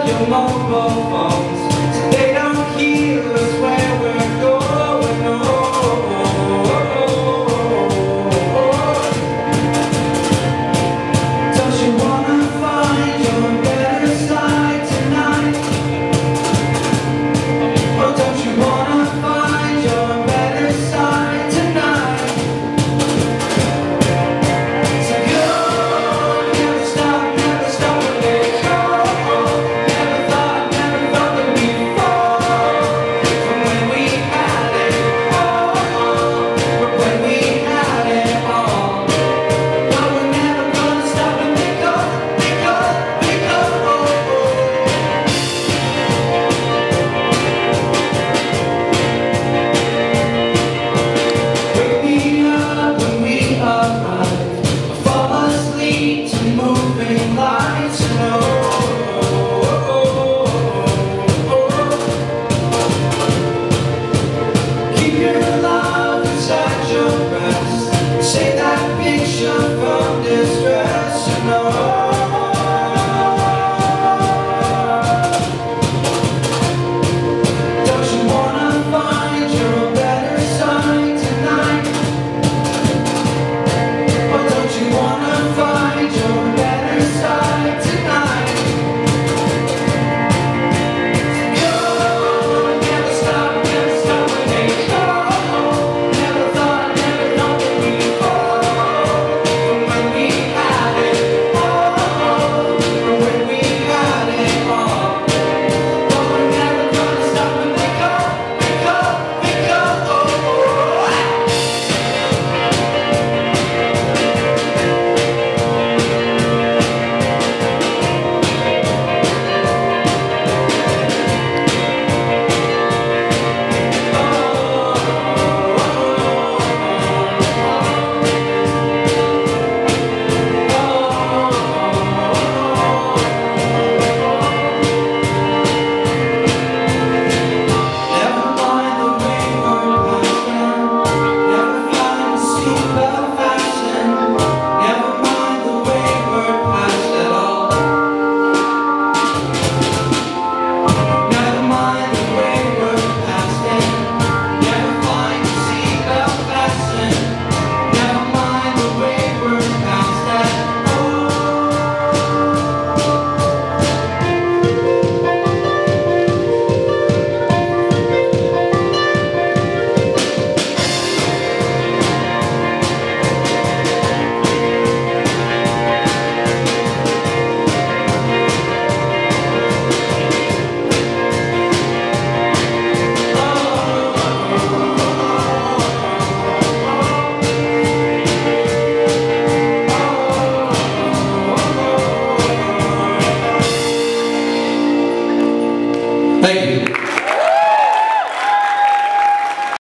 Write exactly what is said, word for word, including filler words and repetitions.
your mobile phones so they don't hear us where we're going. Don't you wanna find your better side tonight? Oh, don't you wanna find your better side tonight? So go, never stop, never stop when they go. Never thought, never thought that we'd fall from when we had it all, from when we had it all. But we're never gonna stop when they go, they go, they go. Wake me up when we arrive, fall asleep to moving lights, and oh, keep your love inside your breast, save that picture from distress, and oh, don't you wanna find your better side tonight? Oh, don't you wanna find your better side tonight? Go, never stop, never stop when they go. Never thought, never thought that we'd fall from when we had it all, from when we had it all. But we're never gonna stop when they go, they go, they go. Never mind the wayward passion, never find the seatbelt fashion, never mind the wayward past at all. Never mind the wayward past and never find the seatbelt fashion, never mind the wayward past at all. Thank you.